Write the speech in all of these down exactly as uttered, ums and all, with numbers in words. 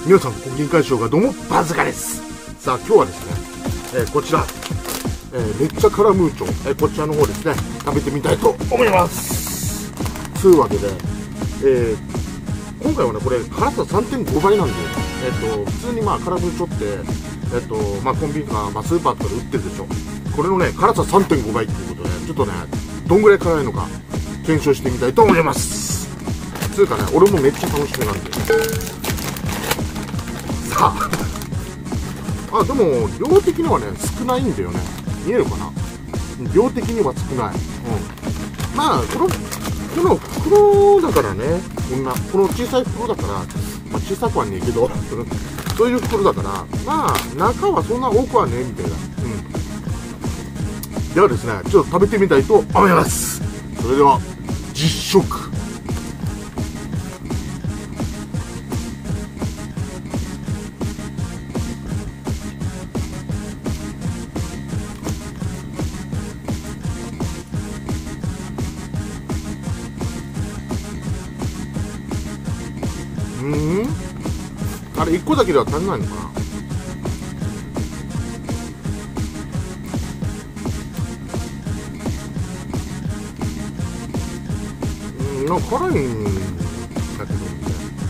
皆さんご機嫌解消がどうもバズカです。さあ今日はですね、えー、こちら、えー、めっちゃカラムーチョ、えー、こちらの方ですね食べてみたいと思います。というわけで、えー、今回はねこれ辛さ さんてんご 倍なんで、えー、と普通にまあカラムーチョって、えーとまあ、コンビニとか、まあ、スーパーとかで売ってるでしょ。これのね辛さ さんてんご 倍っていうことで、ちょっとねどんぐらい辛いのか検証してみたいと思います。つうかね俺もめっちゃ楽しみなんで、さああでも量的にはね少ないんだよね。見えるかな。量的には少ない。うん、まあこのこの袋だからね、こんなこの小さい袋だから、まあ、小さくはねえけどそういう袋だから、まあ中はそんな多くはねえみたいな。うん、ではですねちょっと食べてみたいと思います。それでは実食。うーん、あれいっこだけでは足りないのかな。うん、なんか辛いんだけどね。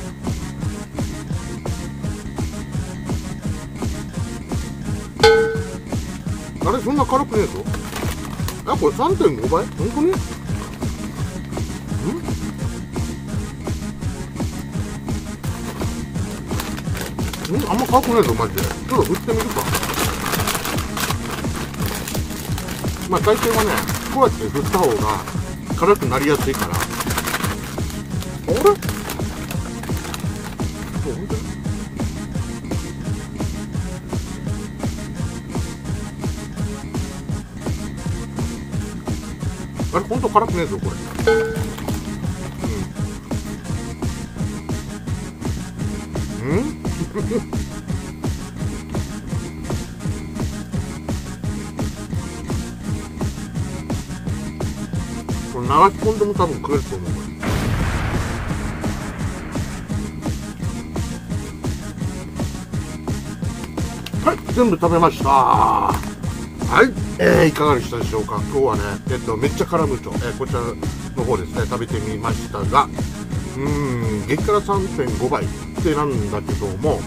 あれそんな辛くねえぞ。あこれ さんてんご 倍ほんとに。んんあんま辛くないぞマジで。ちょっと振ってみるか。まあ大抵はねこうやって振った方が辛くなりやすいから。あれそう本当にあれ本当辛くねえぞこれ。うんうんこれ流し込んでも多分食えると思う。はい、全部食べました。はい、えー、いかがでしたでしょうか。今日はね、えっと、めっちゃカラムーチョ、えー、こちらの方ですね、食べてみましたが、うーん、激辛 さんてんご 倍ってなんだけども、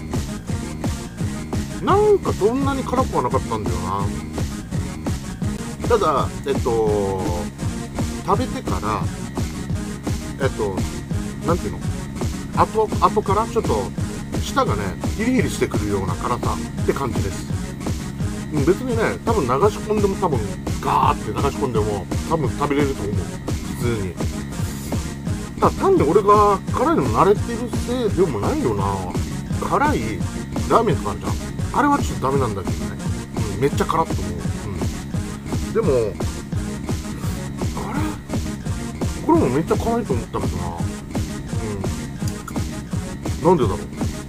なんかそんなに辛くはなかったんだよな。ただ、えっと、食べてから、えっと、なんていうの、後、後からちょっと、舌がね、ヒリヒリしてくるような辛さって感じです。別にね、多分流し込んでも多分、ガーって流し込んでも、多分食べれると思う。普通に。ただ単に俺が辛いの慣れてるせいでもないよな。辛いラーメンとかあるじゃん。あれはちょっとダメなんだけどね。うん、めっちゃ辛っと思う。うん、でも、あれこれもめっちゃ辛いと思ったけどな。うん。なんでだろう。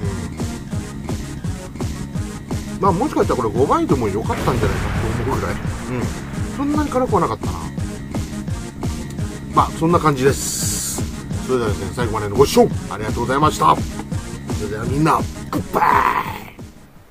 うん。まあもしかしたらこれごばいでも良かったんじゃないかと思うぐらい。うん。そんなに辛くはなかったな。まあそんな感じです。それではですね、最後までのご視聴ありがとうございました。それではみんな、グッバイ。